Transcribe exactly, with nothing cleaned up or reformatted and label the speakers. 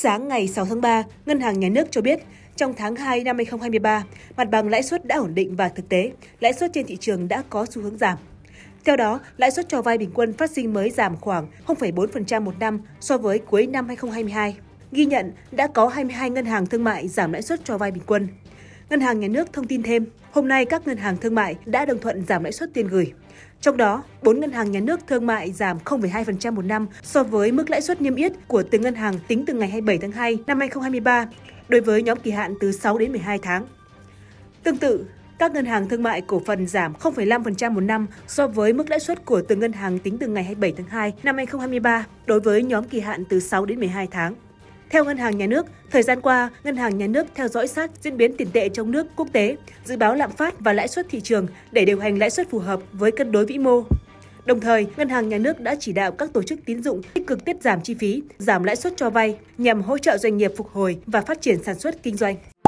Speaker 1: Sáng ngày sáu tháng ba, Ngân hàng Nhà nước cho biết, trong tháng hai năm hai nghìn không trăm hai mươi ba, mặt bằng lãi suất đã ổn định và thực tế, lãi suất trên thị trường đã có xu hướng giảm. Theo đó, lãi suất cho vay bình quân phát sinh mới giảm khoảng không phẩy bốn phần trăm một năm so với cuối năm hai nghìn không trăm hai mươi hai. Ghi nhận đã có hai mươi hai ngân hàng thương mại giảm lãi suất cho vay bình quân. Ngân hàng Nhà nước thông tin thêm, hôm nay các ngân hàng thương mại đã đồng thuận giảm lãi suất tiền gửi. Trong đó, bốn ngân hàng nhà nước thương mại giảm không phẩy hai phần trăm một năm so với mức lãi suất niêm yết của từng ngân hàng tính từ ngày hai mươi bảy tháng hai năm hai nghìn không trăm hai mươi ba đối với nhóm kỳ hạn từ sáu đến mười hai tháng. Tương tự, các ngân hàng thương mại cổ phần giảm không phẩy năm phần trăm một năm so với mức lãi suất của từng ngân hàng tính từ ngày hai mươi bảy tháng hai năm hai nghìn không trăm hai mươi ba đối với nhóm kỳ hạn từ sáu đến mười hai tháng. Theo Ngân hàng Nhà nước, thời gian qua, Ngân hàng Nhà nước theo dõi sát diễn biến tiền tệ trong nước, quốc tế, dự báo lạm phát và lãi suất thị trường để điều hành lãi suất phù hợp với cân đối vĩ mô. Đồng thời, Ngân hàng Nhà nước đã chỉ đạo các tổ chức tín dụng tích cực tiết giảm chi phí, giảm lãi suất cho vay nhằm hỗ trợ doanh nghiệp phục hồi và phát triển sản xuất kinh doanh.